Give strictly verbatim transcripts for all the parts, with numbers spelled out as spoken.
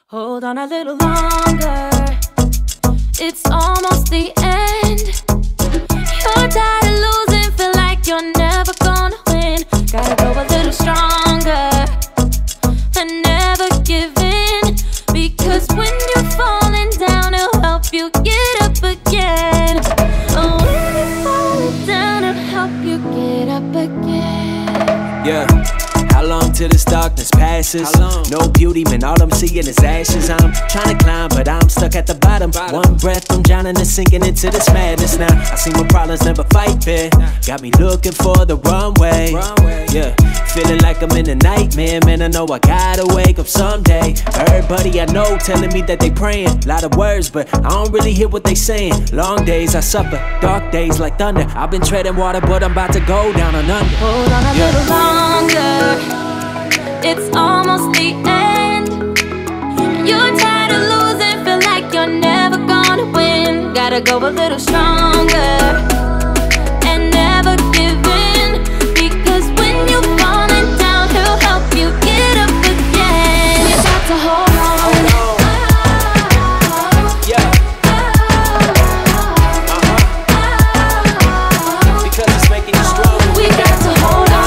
Hold on a little longer. It's almost the end. You're tired of losing, feel like you're never gonna win. Gotta go a little stronger and never give in, because when you're falling down, it'll help you get up again. Oh, when you're falling down, it'll help you get up again. Yeah. How long till this darkness passes? No beauty, man, all I'm seeing is ashes. I'm trying to climb, but I'm stuck at the bottom. One breath, I'm drowning and sinking into this madness now. I see my problems never fight fair. Got me looking for the runway. Yeah, feeling like I'm in a nightmare. Man, I know I gotta wake up someday. Everybody I know telling me that they praying. Lot of words, but I don't really hear what they saying. Long days I suffer, dark days like thunder. I've been treading water, but I'm about to go down and under. Hold on a Yeah. little longer. It's almost the end. You're tired of losing, feel like you're never gonna win. Gotta go a little stronger and never give in, because when you're falling down, he'll help you get up again. You got to hold on. Yeah. Uh-huh. Because it's making you strong. We got to hold on.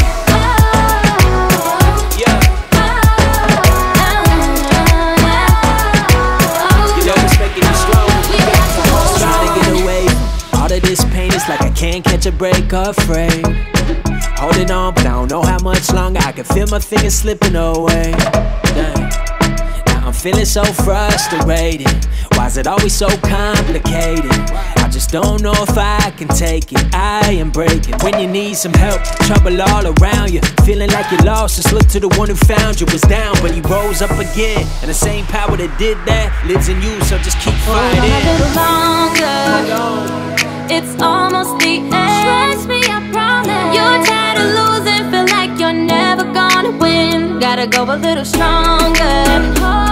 This pain is like I can't catch a break, afraid. Holding on, but I don't know how much longer. I can feel my fingers slipping away. Dang. Now I'm feeling so frustrated. Why is it always so complicated? I just don't know if I can take it. I am breaking. When you need some help, trouble all around you, feeling like you're lost, just look to the one who found you. Was down, but he rose up again, and the same power that did that lives in you, so just keep fighting. Hold on a little longer. It's almost the end. Trust me, I promise. You're tired of losing, feel like you're never gonna win. Gotta go a little stronger.